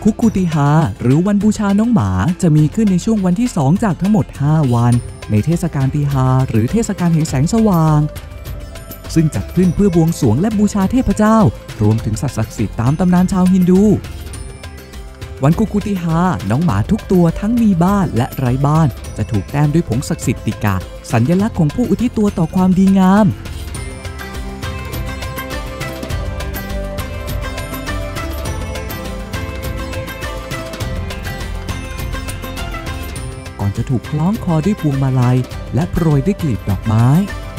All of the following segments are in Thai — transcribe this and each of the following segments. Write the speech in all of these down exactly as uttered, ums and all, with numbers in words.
คุกคูติฮาหรือวันบูชาน้องหมาจะมีขึ้นในช่วงวันที่สองจากทั้งหมดห้าวันในเทศกาลติฮาหรือเทศกาลแห่งแสงสว่างซึ่งจัดขึ้นเพื่อบวงสรวงและบูชาเทพเจ้ารวมถึงสัตว์ศักดิ์สิทธิ์ตามตำนานชาวฮินดูวันคุกคูติฮาน้องหมาทุกตัวทั้งมีบ้านและไร้บ้านจะถูกแต้มด้วยผงศักดิ์สิทธิ์ติกาสัญลักษณ์ของผู้อุทิศตัวต่อความดีงามก่อนจะถูกคล้องคอด้วยพวงมาลัยและโปรยด้วยกลีบดอกไม้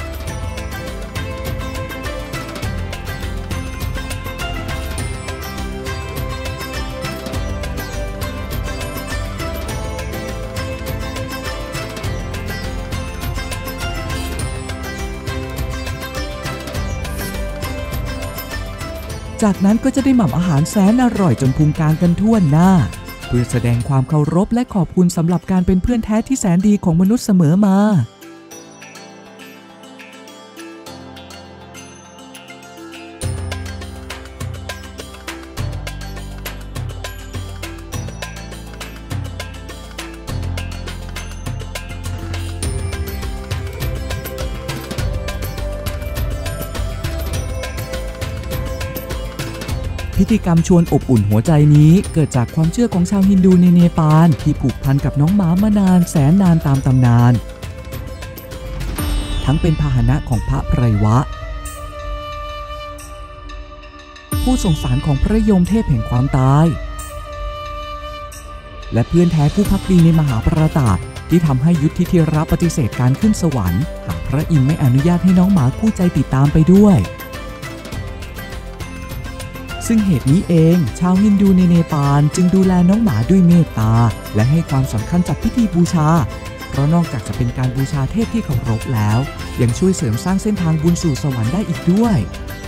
จากนั้นก็จะได้หม่ำอาหารแสนอร่อยจนพุงกลางกันทั่วหน้าเพื่อแสดงความเคารพและขอบคุณสำหรับการเป็นเพื่อนแท้ที่แสนดีของมนุษย์เสมอมาพิธีกรรมชวนอบอุ่นหัวใจนี้เกิดจากความเชื่อของชาวฮินดูในเนปาลที่ผูกพันกับน้องหมามานานแสนนานตามตำนานทั้งเป็นพาหนะของพระไพรวะผู้ส่งสารของพระยมเทพแห่งความตายและเพื่อนแท้ผู้ภักดีในมหาประตาศที่ทำให้ยุทธิธิราปฏิเสธการขึ้นสวรรค์หากพระอินทร์ไม่อนุญาตให้น้องหมาคู่ใจติดตามไปด้วยซึ่งเหตุนี้เองชาวฮินดูในเนปาลจึงดูแลน้องหมาด้วยเมตตาและให้ความสำคัญจัดพิธีบูชาเพราะนอกจากจะเป็นการบูชาเทพที่เคารพแล้วยังช่วยเสริมสร้างเส้นทางบุญสู่สวรรค์ได้อีกด้วย